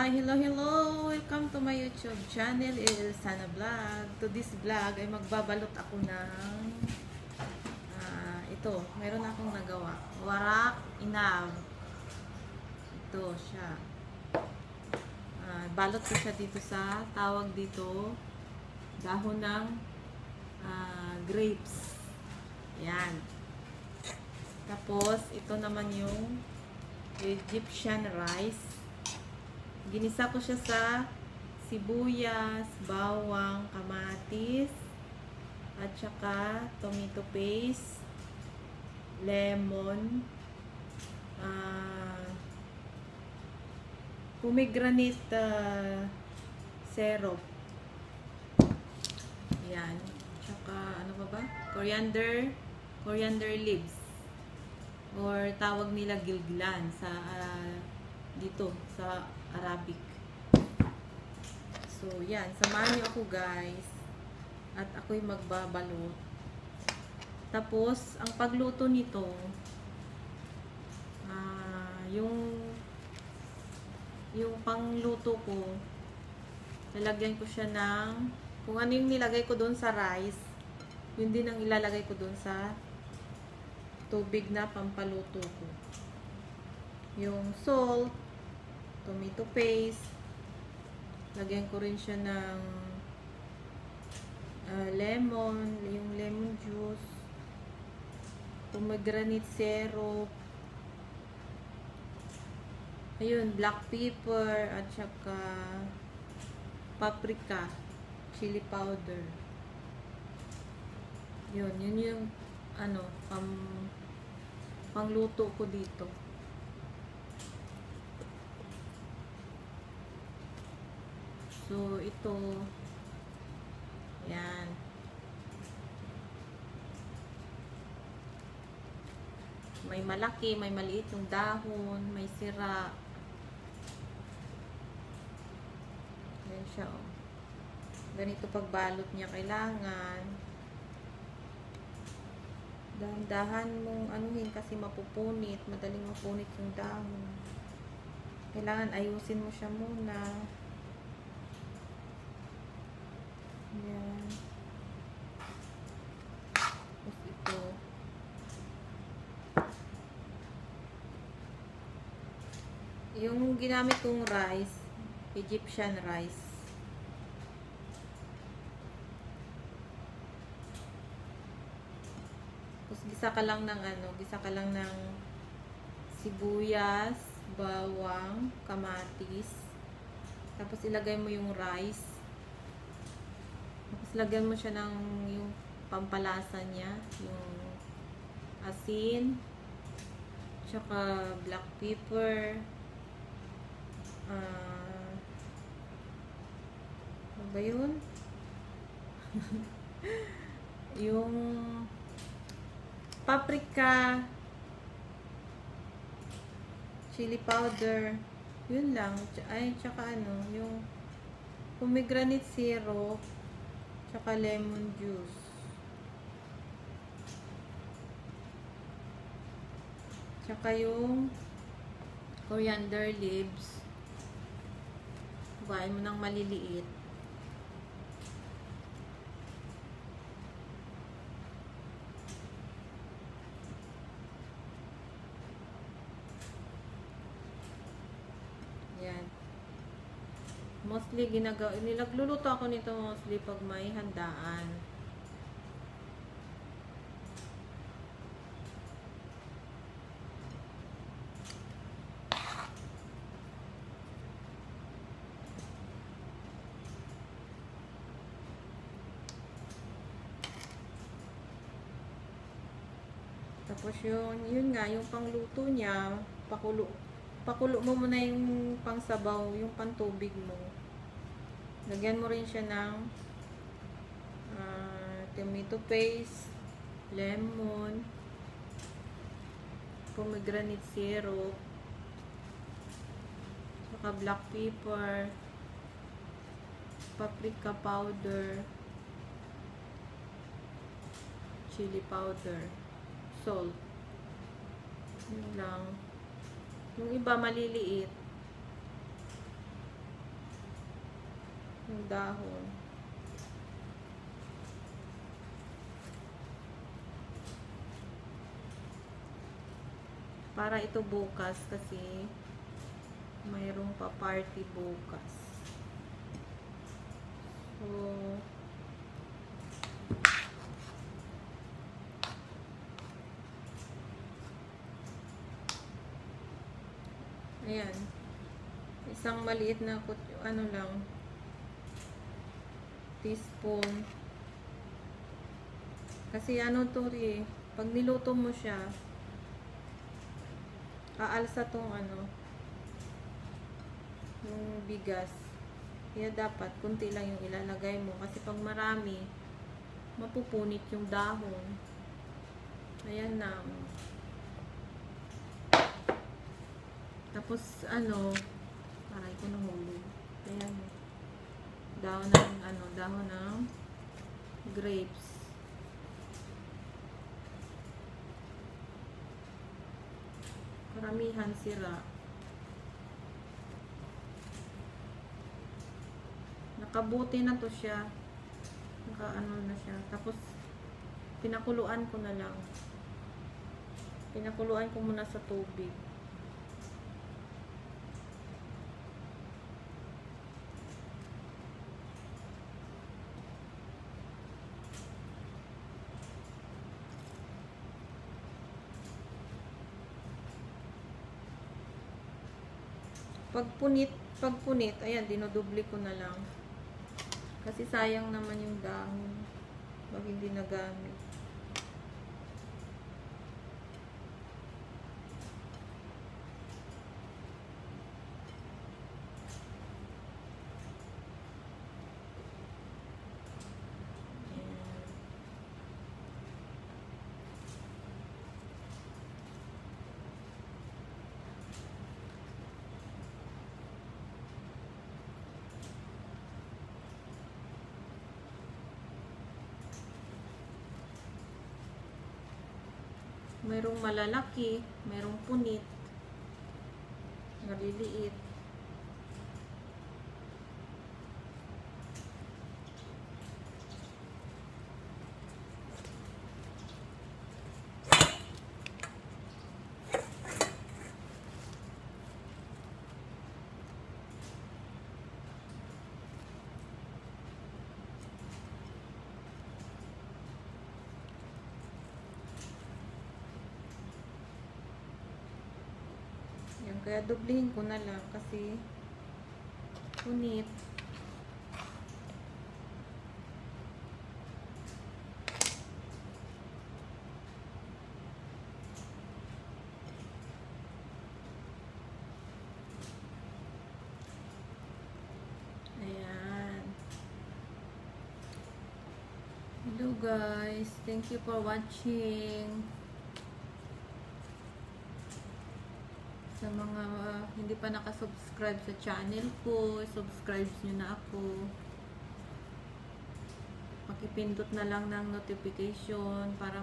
Hi, hello, hello! Welcome to my YouTube channel, Sana Vlog. To this vlog ay magbabalot ako ng ito, meron akong nagawa. Warak inab. Ito siya. Balot ko siya dito sa tawag dito dahon ng grapes. Yan. Tapos ito naman yung Egyptian rice. Ginisa ko siya sa sibuyas, bawang, kamatis, at saka tomato paste, lemon, pomegranate syrup. Yan. Tsaka ano ba? Coriander leaves. Or tawag nila gilgilan sa dito sa Arabic. So, yan. Samahan niyo ako, guys. At ako'y magbabalot. Tapos, ang pagluto nito, yung pangluto ko, lalagyan ko siya ng, kung ano yung nilagay ko doon sa rice, yun din ang ilalagay ko doon sa tubig na pampaluto ko. Yung salt, tomato paste, lagyan ko rin siya ng lemon, yung lemon juice, pomegranate syrup, ayun, black pepper, at saka paprika, chili powder. Yun yung pangluto ko dito. So, ito, yan. May malaki, may maliit yung dahon, may sira. Yan siya, oh. Ganito pagbalot niya kailangan. Dahan-dahan mong anuhin kasi mapupunit, madaling mapunit yung dahon. Kailangan ayusin mo siya muna. Yan. Tapos ito. Yung ginamit kong rice, Egyptian rice. Tapos gisa ka lang ng sibuyas, bawang, kamatis. Tapos ilagay mo yung rice. Tapos lagyan mo siya ng yung pampalasa niya, yung asin, tsaka black pepper, ano ba yun? Yung paprika, chili powder, yun lang. Ay, tsaka yung pomegranate syrup, tsaka lemon juice. Tsaka yung coriander leaves. Hubain mo ng maliliit. Yan. Mostly nilagluluto ako nito mostly pag may handaan. Tapos yun nga, yung pangluto niya, pakulo mo muna yung pangsabaw, yung pantubig mo. Lagyan mo rin siya ng tomato paste, lemon, pomegranate syrup, saka black pepper, paprika powder, chili powder, salt. Yun lang. Yung iba maliliit. yung dahon. Para ito bukas kasi mayroong pa party bukas. So, ayan. Isang maliit na ano lang, teaspoon. Kasi ano to pag niluto mo siya, aalsa tong ano, yung bigas. Kaya dapat kunti lang yung ilalagay mo. Kasi pag marami, mapupunit yung dahon. Ayan na. Tapos, ano, aray ko nahulog. Ayan. Dahon ng, ano, dahon ng grapes. Karamihan sira. Nakabuti na to siya. Naka-ano na siya. Tapos, pinakuluan ko na lang. Pinakuluan ko muna sa tubig. Pagpunit, ayan, dinodubli ko na lang. Kasi sayang naman yung dahon pag hindi nagamit. Mayroong malalaki, mayroong punit, maliliit. Kaya dublihin ko na lang kasi punit. Ayan. Hello guys. Thank you for watching. Sa mga hindi pa nakasubscribe sa channel ko, subscribe nyo na ako. Pakipindot na lang ng notification para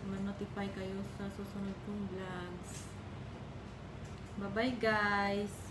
ma-notify kayo sa susunod kong vlogs. Bye bye guys!